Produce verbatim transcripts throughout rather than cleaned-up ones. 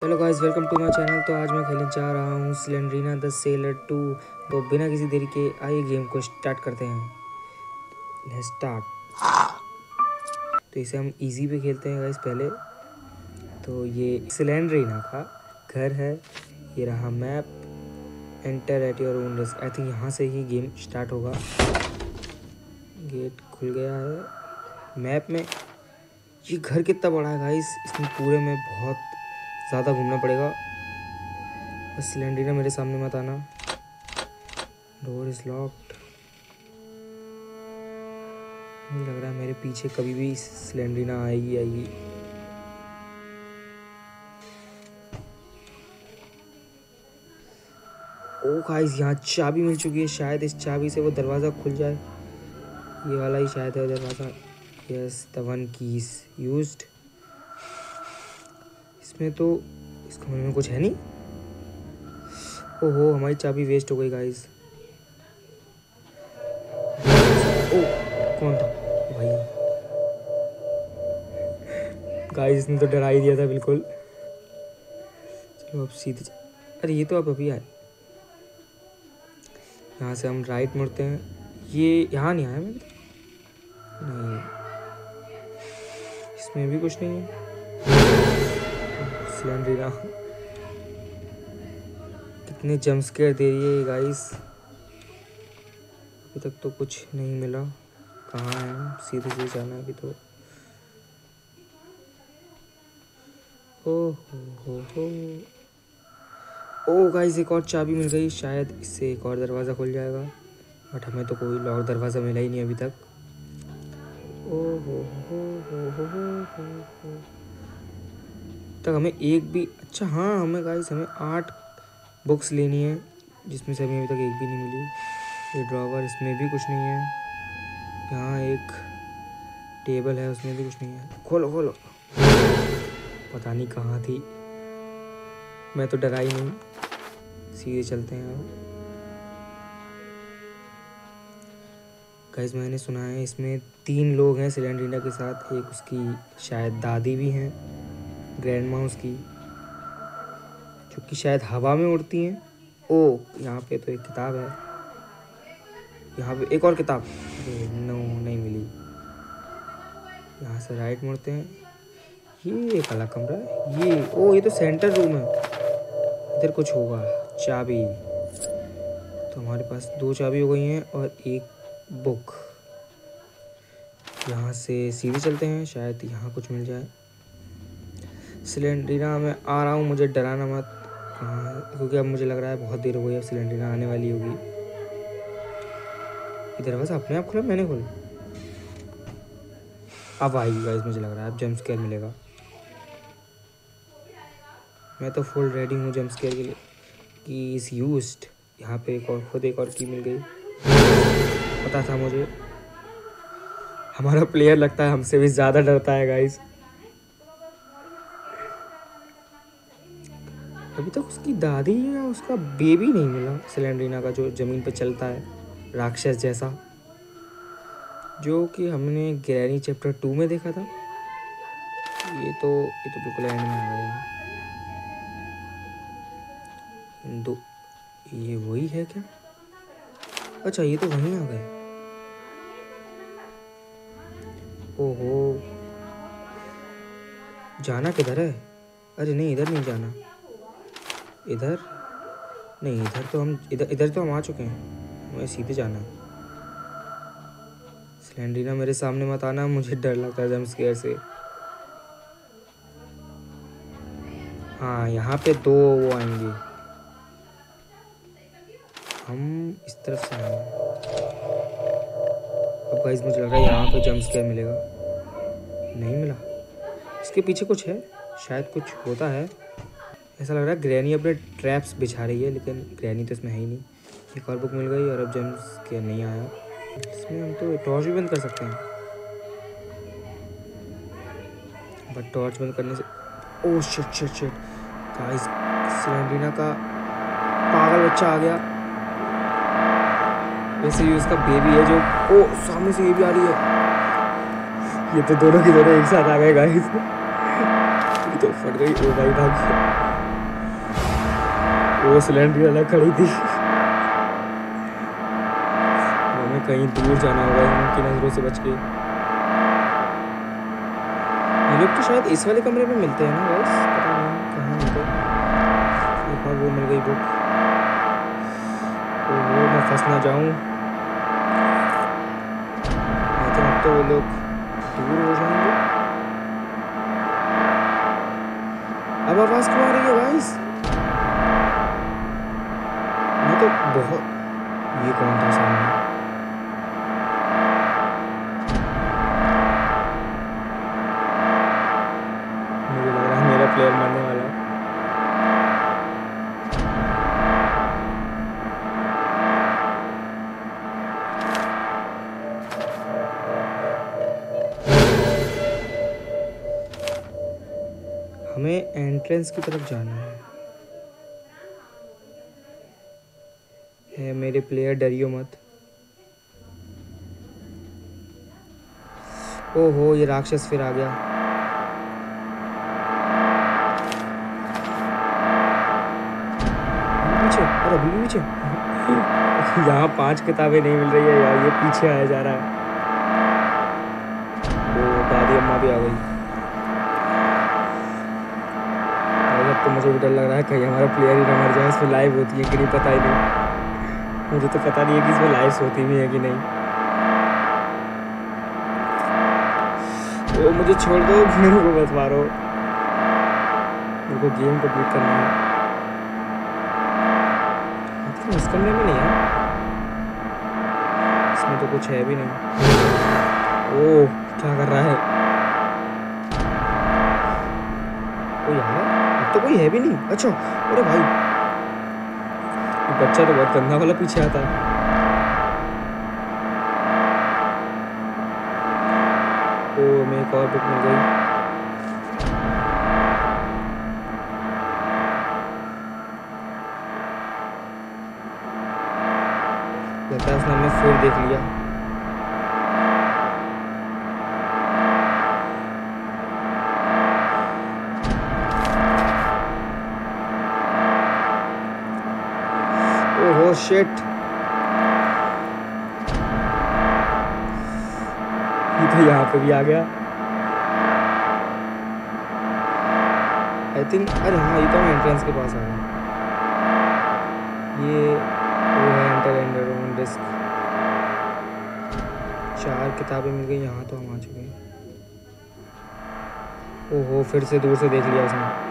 Hello guys, welcome to my channel. तो आज मैं खेलने जा रहा हूँ स्लेंडरीना द सेलर टू। तो बिना किसी देरी के आइए गेम को स्टार्ट करते हैं। स्टार्ट। तो इसे हम इजी पे खेलते हैं गाइस पहले। तो ये स्लेंडरीना का घर है। ये रहा map. Enter at your own risk. I think यहाँ से ही गेम स्टार्ट होगा। गेट खुल गया है। मैप में ये घर कितना बड़ा है गाइस, इसमें पूरे में बहुत ज़्यादा घूमना पड़ेगा। बस स्लेंडरीना मेरे सामने मत आना। Door is locked. मुझे लग रहा है मेरे पीछे कभी भी स्लेंडरीना आएगी आएगी ओ गाइस, यहाँ चाबी मिल चुकी है। शायद इस चाबी से वो दरवाज़ा खुल जाए। ये वाला ही शायद है दरवाज़ा। Yes, the one keys used. इसमें तो इस कमरे में कुछ है नहीं। ओहो, हमारी चाबी वेस्ट हो गई गाइस। ओ, कौन था भाई? गाइस, इसने तो डरा ही दिया था बिल्कुल। चलो अब सीधे। अरे ये तो अब अभी आए। यहाँ से हम राइट मुड़ते हैं। ये यहाँ नहीं आया मैं नहीं। इसमें भी कुछ नहीं है। स्लेंडरीना कितने जंप स्केयर दे रही है गाइस। अभी तक तो कुछ नहीं मिला। कहाँ है? सीधे सीधे जाना है अभी तो। ओ हो हो हो ओ गाइस, एक और चाबी मिल गई। शायद इससे एक और दरवाज़ा खुल जाएगा, बट हमें तो कोई लॉक दरवाज़ा मिला ही नहीं अभी तक। ओ हो हो हो हो हो हो तक हमें एक भी। अच्छा हाँ, हमें गाइस हमें आठ बुक्स लेनी है, जिसमें से हमें अभी तक एक भी नहीं मिली। ये ड्रॉवर, इसमें भी कुछ नहीं है। यहाँ एक टेबल है, उसमें भी कुछ नहीं है। खोलो खोलो। पता नहीं कहाँ थी। मैं तो डरा ही नहीं। सीधे चलते हैं अब। गाइस, मैंने सुना है इसमें तीन लोग हैं स्लेंडरीना के साथ। एक उसकी शायद दादी भी हैं, ग्रैंड माँ उसकी, जो कि शायद हवा में उड़ती हैं। ओ, यहाँ पे तो एक किताब है। यहाँ पे एक और किताब। नो, नहीं मिली। यहाँ से राइट मुड़ते हैं। ये एक अलग कमरा है। ये ओ, ये तो सेंटर रूम है। इधर कुछ होगा। चाबी। तो हमारे पास दो चाबी हो गई हैं और एक बुक। यहाँ से सीधे चलते हैं, शायद यहाँ कुछ मिल जाए। स्लेंडरीना, मैं आ रहा हूँ, मुझे डराना मत। हाँ, क्योंकि अब मुझे लग रहा है बहुत देर हो गई, अब स्लेंडरीना आने वाली होगी। इधर बस अपने आप खुला, मैंने खोला। अब आएगी गाइस, मुझे लग रहा है अब जंप स्केयर मिलेगा। मैं तो फुल रेडी हूँ जंप स्केयर के लिए। की इज यूज्ड। यहाँ पे एक और खुद एक और की मिल गई। पता था मुझे। हमारा प्लेयर लगता है हमसे भी ज़्यादा डरता है गाइस। अभी तक उसकी दादी या उसका बेबी नहीं मिला स्लेंडरीना का, जो ज़मीन पे चलता है राक्षस जैसा, जो कि हमने ग्रैनी चैप्टर टू में देखा था। ये तो ये तो बिल्कुल एंड में आ गया। दो, ये वही है क्या? अच्छा, ये तो वहीं आ गए। ओहो, जाना किधर है? अरे नहीं, इधर नहीं जाना। इधर नहीं, इधर तो हम इधर इधर तो हम आ चुके हैं। हमें सीधे जाना है। स्लेंडरीना मेरे सामने मत आना, मुझे डर लगता है जंप स्केयर से। हाँ, यहाँ पे दो वो आएंगे। हम इस तरफ से आए। अब गाइस, मुझे लग रहा है यहाँ पे जंप स्केयर मिलेगा। नहीं मिला। इसके पीछे कुछ है, शायद कुछ होता है। ऐसा लग रहा है ग्रैनी अपने ट्रैप्स बिछा रही है, लेकिन ग्रैनी तो इसमें है ही नहीं। एक और बुक मिल गई और अब जंप स्केयर नहीं आया। इसमें हम तो टॉर्च भी बंद कर सकते हैं, बट टॉर्च बंद करने से oh shit shit shit guys, Slenderina का पागल बच्चा आ गया। वैसे ये उसका बेबी है जो ओ सामने से ये भी आ रही है। ये तो दोनों की दोनों एक साथ आ गए गाइस। ये तो फट गई। ओ भाई भाग। वो सिलेंडर अलग खड़ी थी। हमें कहीं दूर जाना होगा इनकी नजरों से बच के। ये लोग तो शायद इस वाले कमरे में मिलते हैं ना गाइस, पता नहीं कहाँ मिलते हैं। एक और वो मिल गई बुक। ओहो मैं फंस ना जाऊँ। लेकिन अब तो वो लोग दूर हो जाएंगे। अब आवाज क्यों आ रही है गाइस? मैं तो बहुत, ये कौन था सामने? मुझे लग रहा है मेरा प्लेयर मरने वाला है। हमें एंट्रेंस की तरफ जाना है। है मेरे प्लेयर, डरियो मत। ओहो ये राक्षस फिर आ गया। पीछे, अरे अभी भी पीछे। यहाँ पांच किताबें नहीं मिल रही है यार, ये पीछे आया जा रहा है। ओ दादी अम्मा भी आ गई। अब तो मुझे भी डर लग रहा है कहीं हमारा प्लेयर ही ना मर जाए। इसमें लाइव होती है कि नहीं पता ही नहीं। मुझे तो पता नहीं है कि इसमें लाइव्स होती भी है कि नहीं। ओ मुझे छोड़ दो, मेरे को बस मारो, मेरे को गेम कंप्लीट करना है। इस कमरे में नहीं है, इसमें तो कुछ है भी नहीं। ओह क्या कर रहा है? कोई है? अब तो कोई है भी नहीं। अच्छा अरे भाई ये बच्चा तो बहुत गंदा वाला पीछे आता है। ओ हमें एक और बुक मिल गई। लगता है उसने हमें फिर देख लिया। ओहो शिट, ये तो यहाँ पे भी आ गया। आई थिंक, अरे हाँ ये तो हम एंट्रेंस के पास आ गए। ये वो है एंटर एंडर ऑन डिस्क। चार किताबें मिल गई, यहाँ तो हम आ चुके हैं। ओहो फिर से दूर से देख लिया उसने।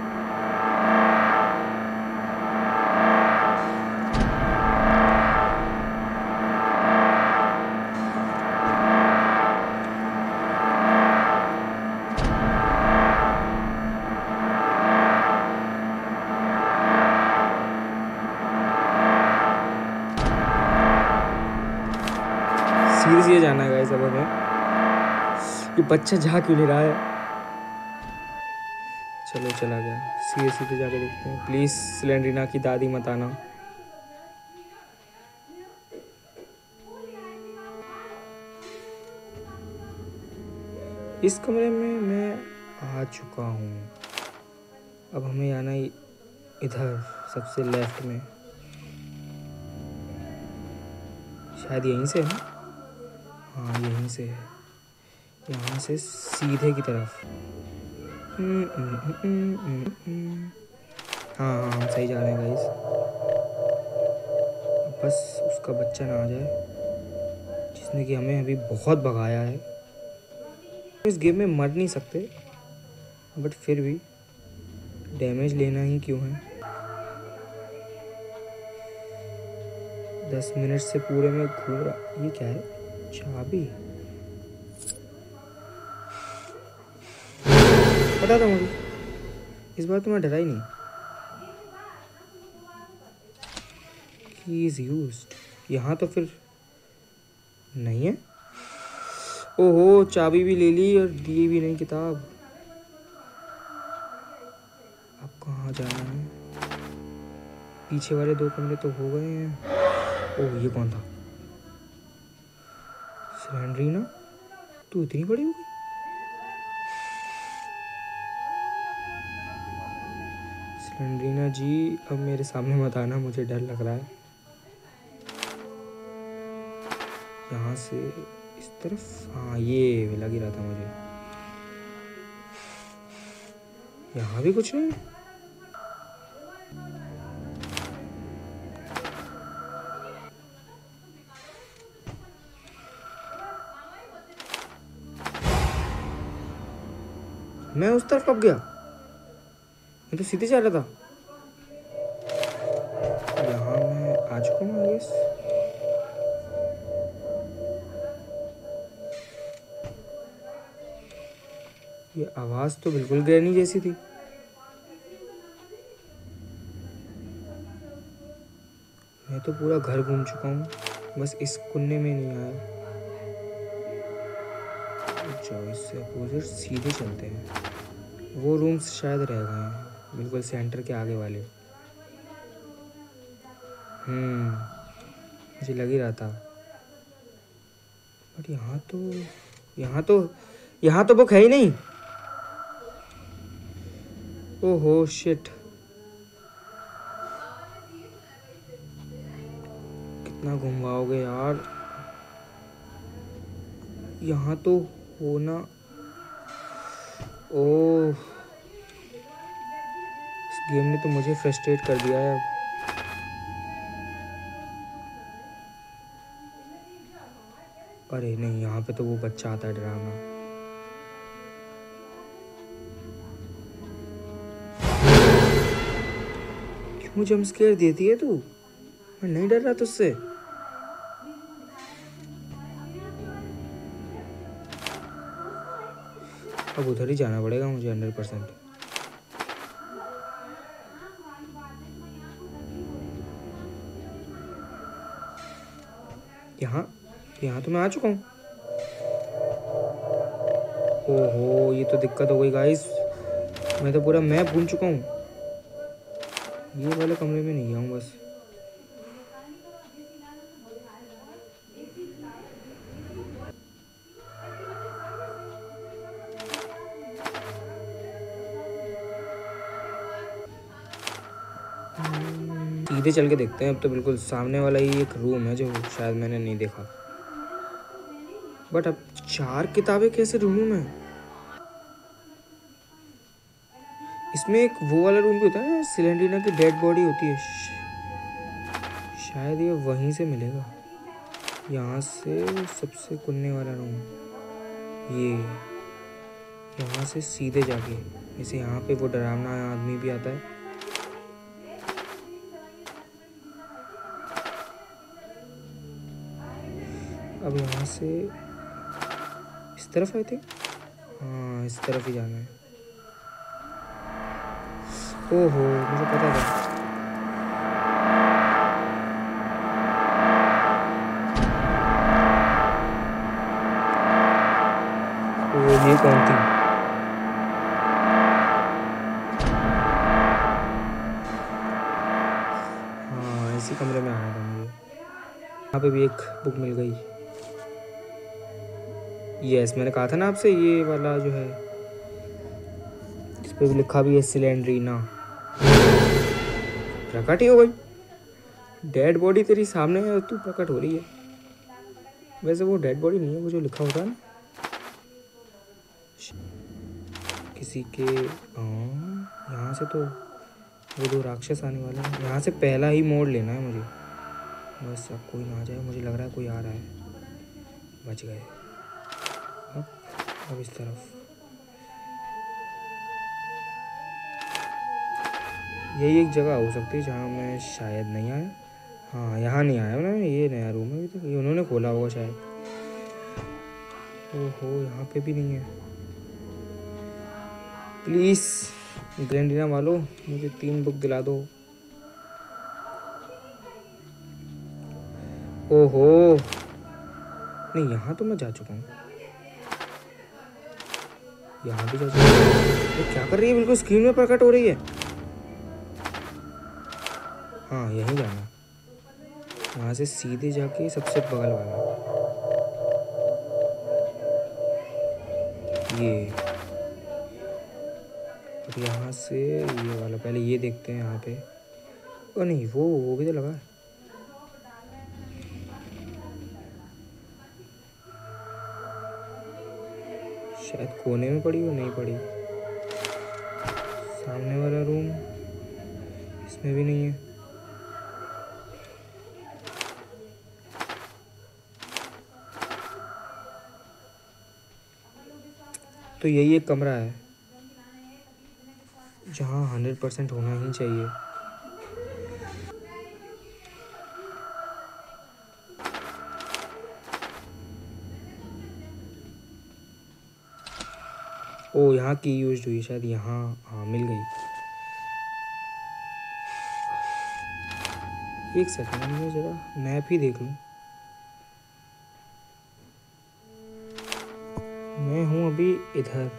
सीरियसली जाना है गाइस अब हमें। ये बच्चा जा क्यों नहीं रहा है? चलो चला गया। सीधे सीधे जाके देखते हैं। प्लीज सिलेंड्रीना की दादी मत आना। इस कमरे में मैं आ चुका हूँ। अब हमें आना इधर सबसे लेफ्ट में, शायद यहीं से है। हाँ यहीं से है, यहाँ से सीधे की तरफ। हाँ हाँ हम सही जा रहे हैं गाइस। बस उसका बच्चा ना आ जाए जिसने कि हमें अभी बहुत भगाया है। इस गेम में मर नहीं सकते, बट फिर भी डैमेज लेना ही क्यों है। दस मिनट से पूरे में घूम रहा। ये क्या है? चाबी। पता था मुझे, इस बार तो मैं डरा ही नहीं। कीज यूज्ड, यहाँ तो फिर नहीं है। ओहो चाबी भी ले ली और दी भी नहीं किताब। अब कहाँ जाना है? पीछे वाले दो कमरे तो हो गए हैं। ओह ये कौन था? सिलेंड्रीना, तू इतनी बड़ी हो गई? सिलेंड्रीना जी अब मेरे सामने मत आना, मुझे डर लग रहा है। यहाँ से इस तरफ, हाँ ये लग ही रहा था मुझे। यहाँ भी कुछ नहीं। मैं उस तरफ कब गया? मैं तो सीधे जा रहा था। यहाँ मैं आ चुका हूँ आई गेस। ये आवाज तो बिल्कुल ग्रैनी जैसी थी। मैं तो पूरा घर घूम चुका हूँ, बस इस कोने में नहीं आया। चलो इससे अपोजिट सीधे चलते हैं। वो रूम्स शायद रह गए हैं बिल्कुल सेंटर के आगे वाले। हम्म मुझे लग ही रहा था। बट यहाँ तो यहाँ तो यहाँ तो बुक है ही नहीं। ओहो शिट, कितना घुमाओगे यार। यहाँ तो होना। ओह इस गेम ने तो मुझे फ्रस्ट्रेट कर दिया है अब। अरे नहीं, यहाँ पे तो वो बच्चा आता है डरावना। क्यों जंप स्केयर देती है तू? मैं नहीं डर रहा तुझसे। अब उधर ही जाना पड़ेगा मुझे हंड्रेड परसेंट। यहाँ यहाँ तो मैं आ चुका हूँ। ओहो ये तो दिक्कत हो गई गाइस, मैं तो पूरा मैप भूल चुका हूँ। ये वाले कमरे में नहीं आऊँ बस। सीधे चल के देखते हैं। अब तो बिल्कुल सामने वाला ही एक रूम है जो शायद मैंने नहीं देखा। बट अब चार किताबें कैसे रूम में? इसमें एक वो वाला रूम भी होता है, सिलेंड्रीना की डेड बॉडी होती है। शायद ये वहीं से मिलेगा। यहाँ से सबसे कुन्ने वाला रूम, ये यहाँ से सीधे जाके, जैसे यहाँ पे वो डरावना आदमी भी आता है। अब यहाँ से इस तरफ आई थिंक, हाँ इस तरफ ही जाना है। ओहो मुझे पता था। ओ ये कौन थी? हाँ इसी कमरे में आया था मुझे। यहाँ पे भी एक बुक मिल गई। यस मैंने कहा था ना आपसे, ये वाला जो है इस पे भी लिखा भी है सिलेंड्रीना। प्रकट ही हो गई। डेड बॉडी तेरी सामने है और तू प्रकट हो रही है। वैसे वो डेड बॉडी नहीं है, वो जो लिखा होता है ना किसी के। हाँ यहाँ से तो वो दो राक्षस आने वाले हैं। यहाँ से पहला ही मोड़ लेना है मुझे बस। अब कोई ना आ जाए, मुझे लग रहा है कोई आ रहा है। बच गए। अब अब इस तरफ यही एक जगह हो सकती है जहाँ मैं शायद नहीं आया। हाँ यहाँ नहीं आया ना, ये नया रूम है तो ये उन्होंने खोला होगा शायद। ओहो यहाँ पे भी नहीं है। प्लीज़ ग्रैंडिना वालों मुझे तीन बुक दिला दो। ओहो नहीं, यहाँ तो मैं जा चुका हूँ। यहाँ भी जा चुका हूँ। तो क्या कर रही है? बिल्कुल स्क्रीन में प्रकट हो रही है। हाँ यहीं जाना, यहाँ से सीधे जाके सबसे बगल वाला ये। अब यहाँ से ये वाला पहले ये देखते हैं यहाँ पे। ओ नहीं, वो वो भी तो लगा है। शायद कोने में पड़ी हो, नहीं पड़ी। सामने वाला रूम, इसमें भी नहीं है। तो यही एक कमरा है जहाँ हंड्रेड परसेंट होना ही चाहिए। ओ यहाँ की यूज हुई शायद, यहाँ हाँ मिल गई। एक सेकंड में ज़रा मैप ही देख लूँ। मैं हूँ अभी इधर।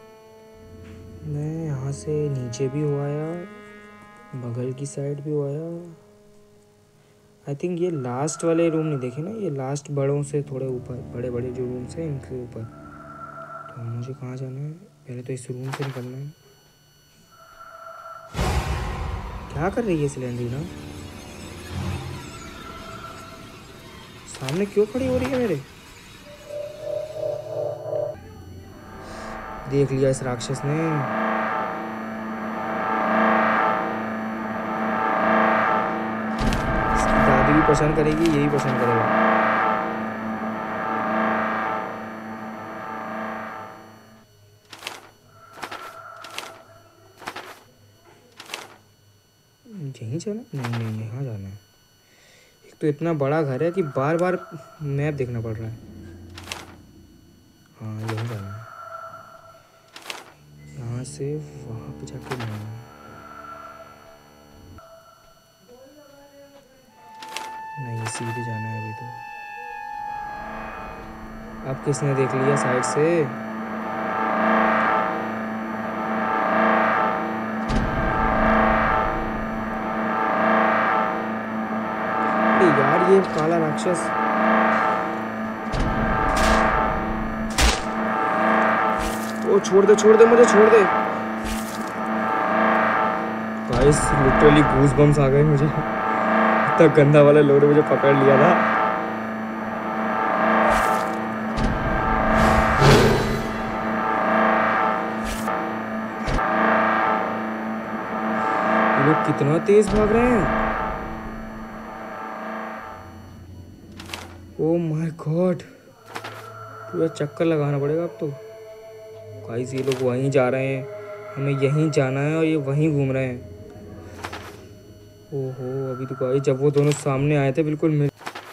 मैं यहाँ से नीचे भी हो आया, बगल की साइड भी हो आया। आई थिंक ये लास्ट वाले रूम नहीं देखे ना, ये लास्ट बड़ों से थोड़े ऊपर, बड़े बड़े जो रूम्स हैं इनके ऊपर। तो मुझे कहाँ जाना है? पहले तो इस रूम से निकलना है। क्या कर रही है सिलेंडर ना? सामने क्यों खड़ी हो रही है मेरे? देख लिया इस राक्षस ने। इसकी दादी भी पसंद करेगी, यही पसंद करेगा। यहीं जाना? नहीं नहीं, यहाँ जाना है। एक तो इतना बड़ा घर है कि बार बार मैप देखना पड़ रहा है। हाँ यहीं जाना है। यहाँ से वहाँ पे जाके नहीं, नहीं सीधे जाना है अभी तो। अब किसने देख लिया साइड से? अरे यार ये काला राक्षस। ओ छोड़ दे छोड़ दे मुझे, छोड़ दे। गाइस लिटरली गूज बम्स आ गए मुझे। इतना गंदा वाला लोग ने मुझे पकड़ लिया था। ये लोग कितना तेज भाग रहे हैं। ओ माय गॉड, पूरा चक्कर लगाना पड़ेगा अब तो। गाइस ये लोग वहीं जा रहे हैं, हमें यहीं जाना है और ये वहीं घूम रहे हैं। ओहो अभी तो गाइस जब वो दोनों सामने आए थे बिल्कुल मिल।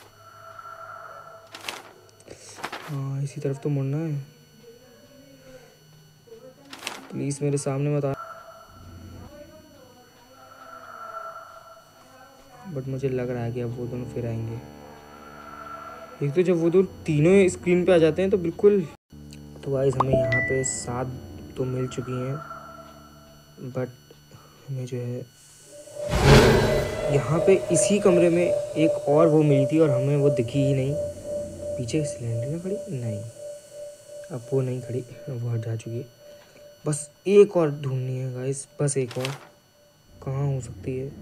हाँ इसी तरफ तो मुड़ना है। प्लीज मेरे सामने मत आ। बट मुझे लग रहा है कि अब वो दोनों फिर आएंगे। एक तो जब वो दोनों तीनों स्क्रीन पे आ जाते हैं तो बिल्कुल। तो गाइस हमें यहाँ पे सात तो मिल चुकी हैं, बट हमें जो है यहाँ पे इसी कमरे में एक और वो मिली थी और हमें वो दिखी ही नहीं। पीछे सिलेंडर में खड़ी नहीं, अब वो नहीं खड़ी, वो हट जा चुकी है। बस एक और ढूंढनी है गाइस, बस एक और। कहाँ हो सकती है?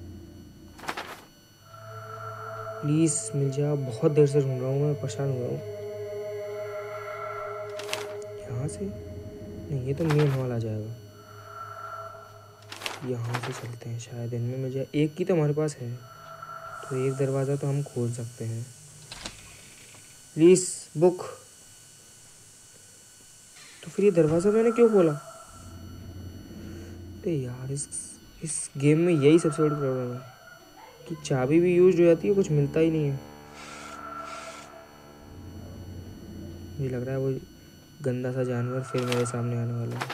प्लीज़ मिल जा, बहुत देर से ढूंढ रहा हूँ मैं, परेशान हो रहा हूँ। यहाँ से नहीं, ये तो मेन हॉल आ जाएगा। यहाँ से चलते हैं, शायद इनमें मिल जाए। एक की तो हमारे पास है, तो एक दरवाज़ा तो हम खोल सकते हैं। Please book. तो फिर ये दरवाज़ा मैंने क्यों खोला? अरे यार इस इस गेम में यही सबसे बड़ी प्रॉब्लम है कि चाबी भी यूज हो जाती है, कुछ मिलता ही नहीं है। मुझे लग रहा है वो गंदा सा जानवर फिर मेरे सामने आने वाला है।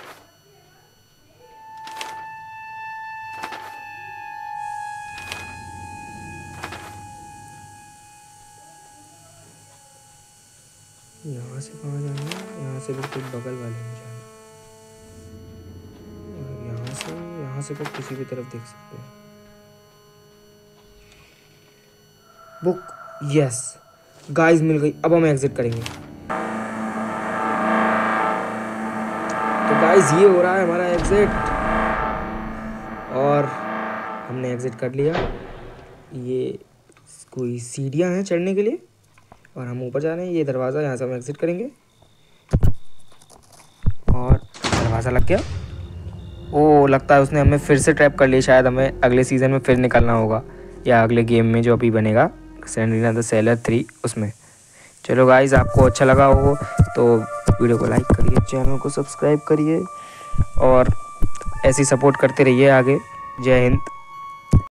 यहाँ से कहाँ जाना है? यहाँ से बिल्कुल बगल वाले में जाना है। और यहाँ से यहाँ से तो किसी भी तरफ देख सकते हैं। बुक, यस गाइस मिल गई। अब हम एग्जिट करेंगे। तो गाइस ये हो रहा है हमारा एग्जिट। और हमने एग्ज़िट कर लिया। ये कोई सीढ़ियाँ हैं चढ़ने के लिए और हम ऊपर जा रहे हैं। ये दरवाज़ा, यहाँ से हम एग्ज़िट करेंगे और दरवाज़ा लग गया। ओ लगता है उसने हमें फिर से ट्रैप कर लिया। शायद हमें अगले सीज़न में फिर निकलना होगा या अगले गेम में जो अभी बनेगा सैंडरीना द सेलर थ्री, उसमें। चलो गाइस, आपको अच्छा लगा हो तो वीडियो को लाइक करिए, चैनल को सब्सक्राइब करिए और ऐसी सपोर्ट करते रहिए आगे। जय हिंद।